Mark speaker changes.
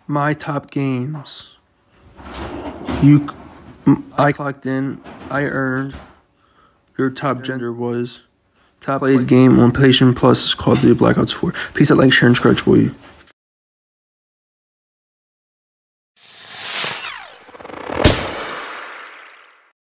Speaker 1: My top games. I clocked in. I earned. Your top gender was. Top played game on PlayStation Plus is Call of Duty Black Ops 4. Peace out, like, share, and subscribe, boy.